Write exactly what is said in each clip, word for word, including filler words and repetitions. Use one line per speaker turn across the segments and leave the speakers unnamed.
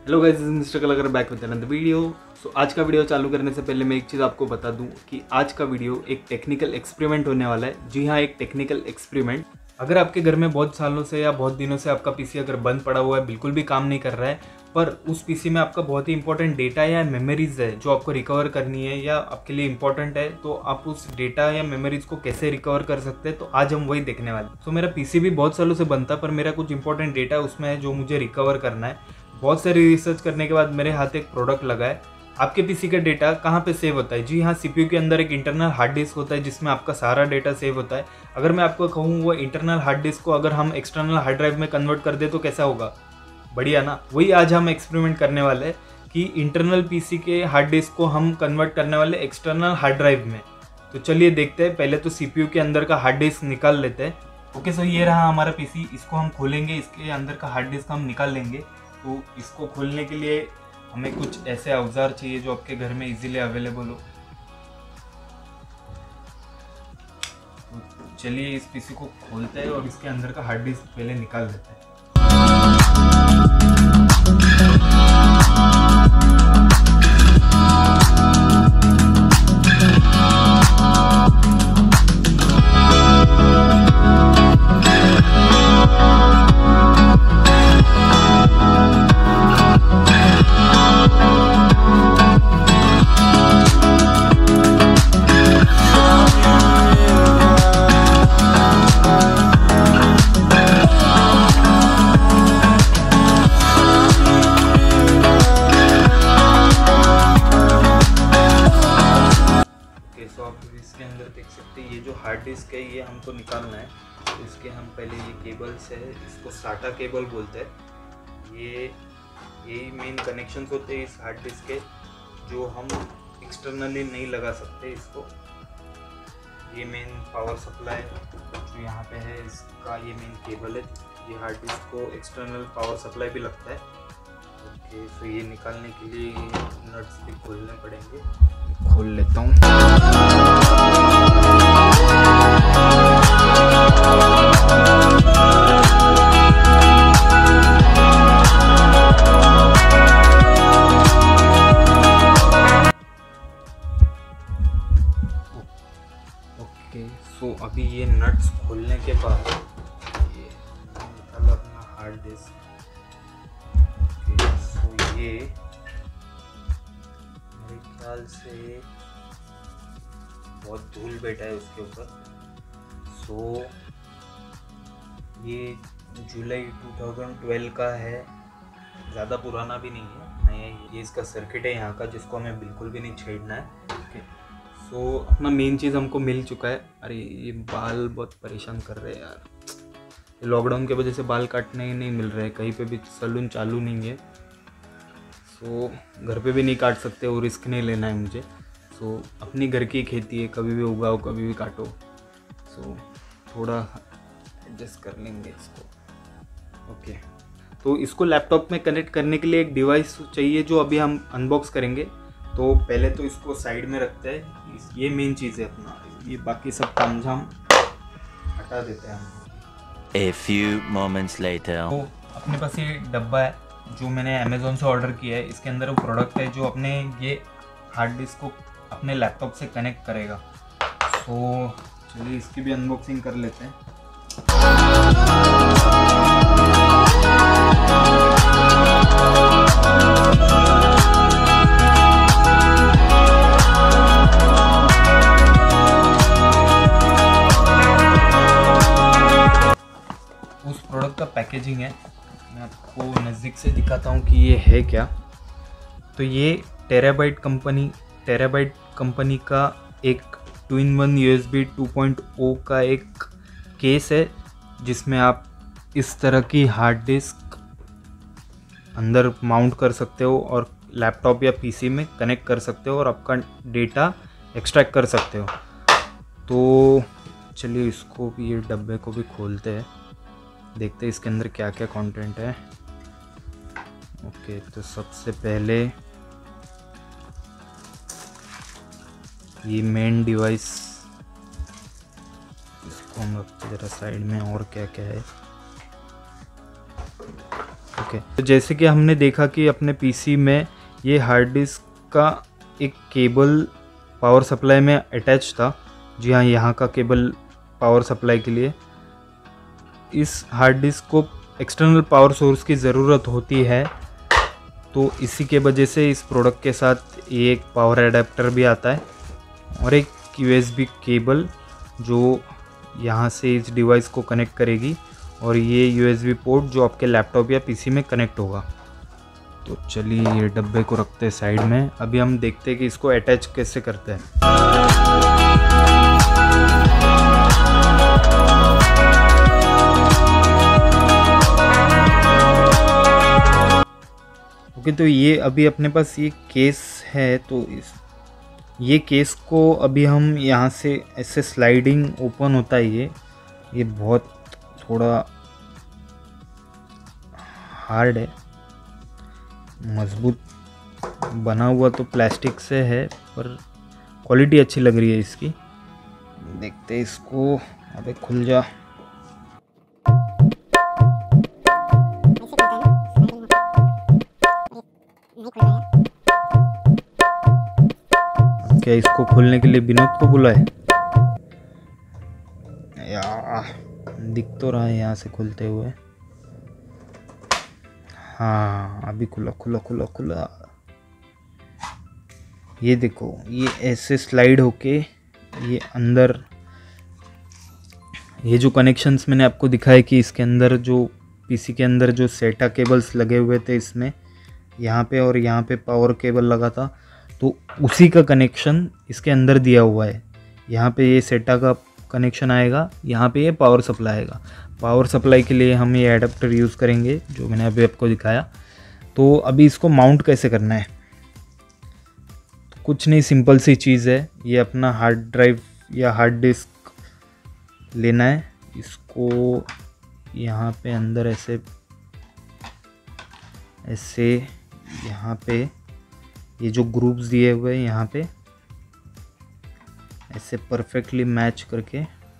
Hello guys, this is mister Kalakar back with another video. So आज का video चालू करने से पहले मैं एक चीज़ आपको बता दूं कि आज का वीडियो एक टेक्निकल एक्सपेरिमेंट होने वाला है। जी हाँ, एक टेक्निकल एक्सपेरिमेंट। अगर आपके घर में बहुत सालों से या बहुत दिनों से आपका पीसी अगर बंद पड़ा हुआ है, बिल्कुल भी काम नहीं कर रहा है, पर उस पीसी में आपका बहुत ही इंपॉर्टेंट डेटा या मेमोरीज है जो आपको रिकवर करनी है या आपके लिए इंपॉर्टेंट है, तो आप उस डेटा या मेमोरीज को कैसे रिकवर कर सकते हैं, तो आज हम वही देखने वाले हैं। तो मेरा पीसी भी बहुत सालों से बंद था, पर मेरा कुछ इंपॉर्टेंट डेटा उसमें है जो मुझे रिकवर करना है। बहुत सारी रिसर्च करने के बाद मेरे हाथ एक प्रोडक्ट लगा है। आपके पीसी का डेटा कहाँ पे सेव होता है? जी हाँ, सीपीयू के अंदर एक इंटरनल हार्ड डिस्क होता है जिसमें आपका सारा डेटा सेव होता है। अगर मैं आपको कहूँ वो इंटरनल हार्ड डिस्क को अगर हम एक्सटर्नल हार्ड ड्राइव में कन्वर्ट कर दे तो कैसा होगा? बढ़िया ना। वही आज हम एक्सपेरिमेंट करने वाले हैं कि इंटरनल पीसी के हार्ड डिस्क को हम कन्वर्ट करने वाले एक्सटर्नल हार्ड ड्राइव में। तो चलिए देखते हैं। पहले तो सीपीयू के अंदर का हार्ड डिस्क निकाल लेते हैं। ओके, सो ये रहा हमारा पीसी। इसको हम खोलेंगे, इसके अंदर का हार्ड डिस्क हम निकाल लेंगे। तो इसको खोलने के लिए हमें कुछ ऐसे औजार चाहिए जो आपके घर में इजीली अवेलेबल हो। तो चलिए इस पीसी को खोलते हैं और इसके अंदर का हार्ड डिस्क पहले निकाल देते हैं। इसके अंदर देख सकते हैं ये जो हार्ड डिस्क है ये हमको निकालना है। तो इसके हम पहले ये केबल्स है, इसको साटा केबल बोलते हैं। ये यही मेन कनेक्शंस होते हैं इस हार्ड डिस्क के जो हम एक्सटर्नली नहीं लगा सकते इसको। ये मेन पावर सप्लाई जो यहाँ पे है इसका ये मेन केबल है। ये हार्ड डिस्क को एक्सटर्नल पावर सप्लाई भी लगता है। ओके, तो ये निकालने के लिए नट्स भी खोलने पड़ेंगे। खोल लेता हूँ। ओके, सो अभी ये नट्स खोलने के बाद ये निकाला अपना हार्ड डिस्क। ओके, सो ये मेरे ख्याल से बहुत धूल बैठा है उसके ऊपर। सो ये जुलाई दो हज़ार बारह का है, ज़्यादा पुराना भी नहीं है, नया। ये इसका सर्किट है यहाँ का जिसको हमें बिल्कुल भी नहीं छेड़ना है। ओके, सो अपना मेन चीज़ हमको मिल चुका है। अरे ये बाल बहुत परेशान कर रहे हैं यार। लॉकडाउन की वजह से बाल काटने नहीं मिल रहे हैं, कहीं पे भी सैलून चालू नहीं है। सो घर पे भी नहीं काट सकते और रिस्क नहीं लेना है मुझे। सो अपनी घर की खेती है, कभी भी उगाओ कभी भी काटो। सो थोड़ा एडजस्ट कर लेंगे इसको। ओके, तो इसको लैपटॉप में कनेक्ट करने के लिए एक डिवाइस चाहिए जो अभी हम अनबॉक्स करेंगे। तो पहले तो इसको साइड में रखते हैं। ये मेन चीज़ है अपना, ये बाकी सब तामझाम हटा देते हैं हम।
A few moments later.
तो अपने पास ये डब्बा है जो मैंने अमेज़ोन से ऑर्डर किया है। इसके अंदर वो प्रोडक्ट है जो अपने ये हार्ड डिस्क को अपने लैपटॉप से कनेक्ट करेगा। तो चलिए इसकी भी अनबॉक्सिंग कर लेते हैं। उस प्रोडक्ट का पैकेजिंग है, मैं आपको नज़दीक से दिखाता हूँ कि ये है क्या। तो ये टेराबाइट कंपनी टेराबाइट कंपनी का एक two in one USB two point O का एक केस है जिसमें आप इस तरह की हार्ड डिस्क अंदर माउंट कर सकते हो और लैपटॉप या पीसी में कनेक्ट कर सकते हो और आपका डेटा एक्सट्रैक्ट कर सकते हो। तो चलिए इसको भी, ये डब्बे को भी खोलते हैं, देखते हैं इसके अंदर क्या क्या कंटेंट है। ओके, तो सबसे पहले ये मेन डिवाइस, इसको हम रखते जरा साइड में। और क्या क्या है? ओके, ओके, तो जैसे कि हमने देखा कि अपने पीसी में ये हार्ड डिस्क का एक केबल पावर सप्लाई में अटैच था। जी हाँ, यहाँ का केबल पावर सप्लाई के लिए। इस हार्ड डिस्क को एक्सटर्नल पावर सोर्स की ज़रूरत होती है, तो इसी के वजह से इस प्रोडक्ट के साथ ये एक पावर एडाप्टर भी आता है और एक यूएसबी केबल जो यहाँ से इस डिवाइस को कनेक्ट करेगी और ये यूएसबी पोर्ट जो आपके लैपटॉप या पीसी में कनेक्ट होगा। तो चलिए ये डब्बे को रखते हैं साइड में। अभी हम देखते हैं कि इसको अटैच कैसे करते हैं। ओके, तो ये अभी अपने पास ये केस है, तो इस ये केस को अभी हम यहाँ से ऐसे स्लाइडिंग ओपन होता है। ये ये बहुत थोड़ा हार्ड है, मजबूत बना हुआ तो प्लास्टिक से है, पर क्वालिटी अच्छी लग रही है इसकी। देखते हैं इसको। अबे खुल जा। क्या इसको खोलने के लिए विनोद को बुलाए? यार दिख तो रहा है यहाँ से खुलते हुए। हाँ, अभी खुला खुला खुला खुला। ये देखो, ये ऐसे स्लाइड होके ये अंदर, ये जो कनेक्शंस मैंने आपको दिखाया कि इसके अंदर जो पीसी के अंदर जो सेटा केबल्स लगे हुए थे इसमें, यहाँ पे और यहाँ पे पावर केबल लगा था, तो उसी का कनेक्शन इसके अंदर दिया हुआ है। यहाँ पे ये सेटा का कनेक्शन आएगा, यहाँ पे ये पावर सप्लाई आएगा। पावर सप्लाई के लिए हम ये एडाप्टर यूज़ करेंगे जो मैंने अभी आपको दिखाया। तो अभी इसको माउंट कैसे करना है? तो कुछ नहीं, सिंपल सी चीज़ है। ये अपना हार्ड ड्राइव या हार्ड डिस्क लेना है, इसको यहाँ पे अंदर ऐसे ऐसे यहाँ पे ये जो ग्रुप्स दिए हुए हैं यहाँ पे ऐसे परफेक्टली मैच करके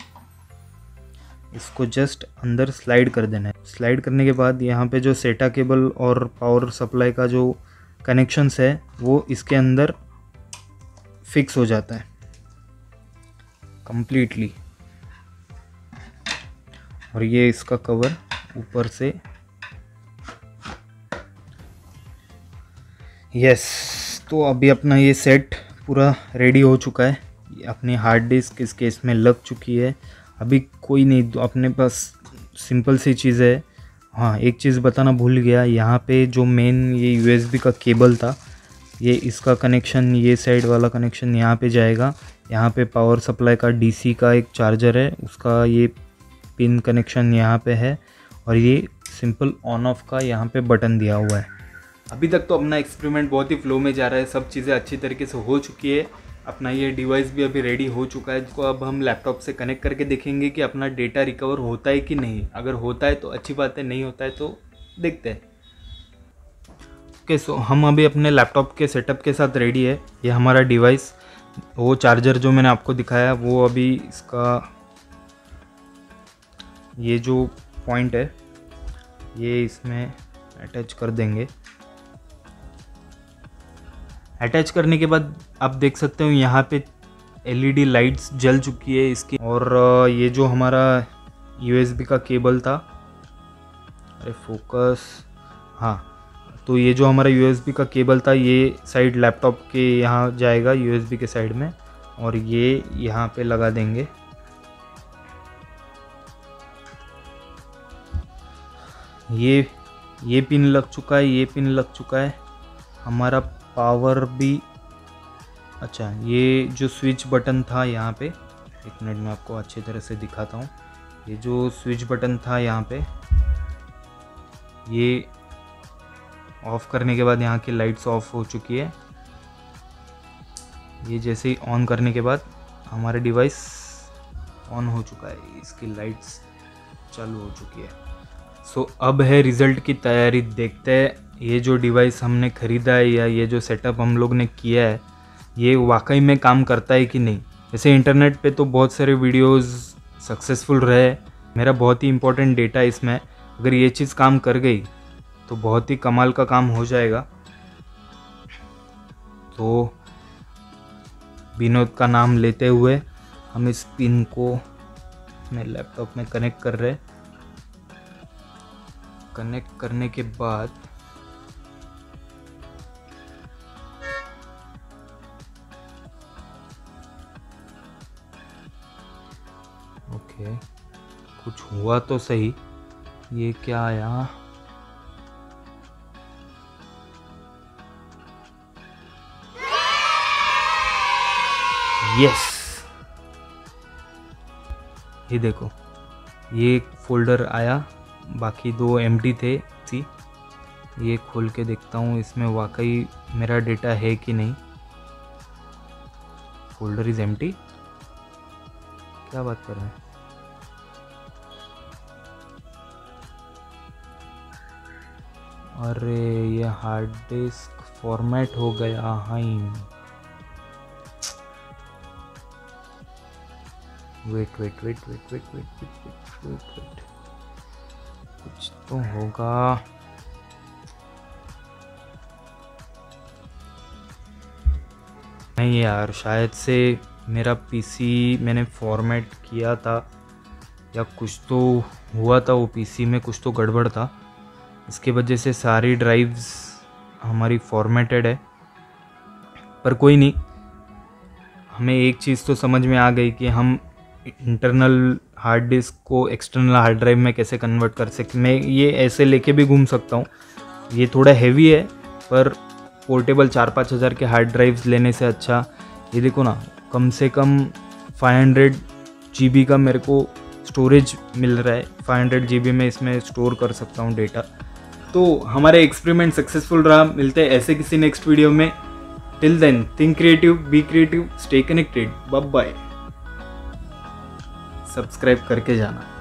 इसको जस्ट अंदर स्लाइड कर देना है। स्लाइड करने के बाद यहाँ पे जो सेटा केबल और पावर सप्लाई का जो कनेक्शंस है वो इसके अंदर फिक्स हो जाता है कंप्लीटली। और ये इसका कवर ऊपर से, यस। तो अभी अपना ये सेट पूरा रेडी हो चुका है। अपनी हार्ड डिस्क इस केस में लग चुकी है। अभी कोई नहीं, तो अपने पास सिंपल सी चीज़ है। हाँ, एक चीज़ बताना भूल गया, यहाँ पे जो मेन ये यूएसबी का केबल था, ये इसका कनेक्शन, ये साइड वाला कनेक्शन यहाँ पे जाएगा। यहाँ पे पावर सप्लाई का डीसी का एक चार्जर है, उसका ये पिन कनेक्शन यहाँ पे है, और ये सिंपल ऑन ऑफ का यहाँ पे बटन दिया हुआ है। अभी तक तो अपना एक्सपेरिमेंट बहुत ही फ्लो में जा रहा है, सब चीज़ें अच्छी तरीके से हो चुकी है। अपना ये डिवाइस भी अभी रेडी हो चुका है, जिसको अब हम लैपटॉप से कनेक्ट करके देखेंगे कि अपना डेटा रिकवर होता है कि नहीं। अगर होता है तो अच्छी बात है, नहीं होता है तो देखते हैं। ओके, सो हम अभी अपने लैपटॉप के सेटअप के साथ रेडी है। ये हमारा डिवाइस, वो चार्जर जो मैंने आपको दिखाया वो अभी इसका ये जो पॉइंट है ये इसमें अटैच कर देंगे। अटैच करने के बाद आप देख सकते हो यहाँ पे एलईडी लाइट्स जल चुकी है इसकी। और ये जो हमारा यूएसबी का केबल था, अरे फोकस, हाँ, तो ये जो हमारा यूएसबी का केबल था ये साइड लैपटॉप के यहाँ जाएगा, यूएसबी के साइड में, और ये यहाँ पे लगा देंगे। ये ये पिन लग चुका है, ये पिन लग चुका है। हमारा पावर भी, अच्छा, ये जो स्विच बटन था यहाँ पे, एक मिनट में आपको अच्छी तरह से दिखाता हूँ। ये जो स्विच बटन था यहाँ पे, ये ऑफ करने के बाद यहाँ की लाइट्स ऑफ हो चुकी है। ये जैसे ही ऑन करने के बाद हमारा डिवाइस ऑन हो चुका है, इसकी लाइट्स चालू हो चुकी है। सो so, अब है रिज़ल्ट की तैयारी। देखते हैं ये जो डिवाइस हमने ख़रीदा है या ये जो सेटअप हम लोग ने किया है ये वाकई में काम करता है कि नहीं। जैसे इंटरनेट पे तो बहुत सारे वीडियोस सक्सेसफुल रहे, मेरा बहुत ही इंपॉर्टेंट डेटा इसमें, अगर ये चीज़ काम कर गई तो बहुत ही कमाल का काम हो जाएगा। तो विनोद का नाम लेते हुए हम इस पिन को अपने लैपटॉप में कनेक्ट कर रहे। कनेक्ट करने के बाद ओके, कुछ हुआ तो सही। ये क्या आया? यस, ये देखो, ये एक फोल्डर आया, बाकी दो एम्प्टी थे। सी, ये खोल के देखता हूँ इसमें वाकई मेरा डेटा है कि नहीं। Folder is empty. क्या बात कर रहे हैं? अरे ये हार्ड डिस्क फॉर्मेट हो गया। हाँ, wait wait wait wait wait wait wait wait wait wait कुछ तो होगा। नहीं यार, शायद से मेरा पीसी मैंने फॉर्मेट किया था या कुछ तो हुआ था, वो पीसी में कुछ तो गड़बड़ था, इसके वजह से सारी ड्राइव्स हमारी फॉर्मेटेड है। पर कोई नहीं, हमें एक चीज़ तो समझ में आ गई कि हम इंटरनल हार्ड डिस्क को एक्सटर्नल हार्ड ड्राइव में कैसे कन्वर्ट कर सकते। मैं ये ऐसे लेके भी घूम सकता हूँ। ये थोड़ा हैवी है, पर पोर्टेबल चार पाँच हज़ार के हार्ड ड्राइव्स लेने से अच्छा, ये देखो ना, कम से कम फाइव हंड्रेड जी बी का मेरे को स्टोरेज मिल रहा है। फाइव हंड्रेड जी बी में इसमें स्टोर कर सकता हूँ डेटा। तो हमारा एक्सपेरिमेंट सक्सेसफुल रहा। मिलते हैं ऐसे किसी नेक्स्ट वीडियो में। Till then, think creative, be creative, stay connected. Bye bye. Subscribe करके जाना।